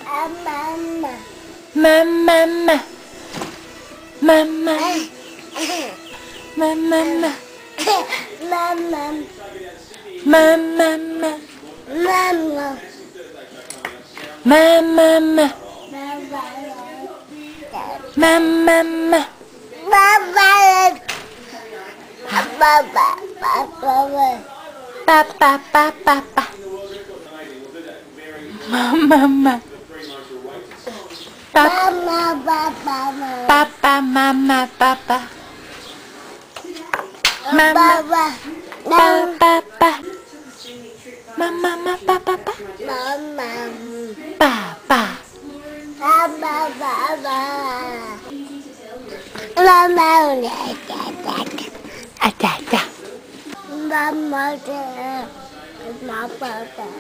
Mama. Mama. Mama. Mama. Mama. Mama. Papa, papa. Mama. Papa, mama, papa. Mama. Papa. Mama, papa. Papa. Ada. Mama.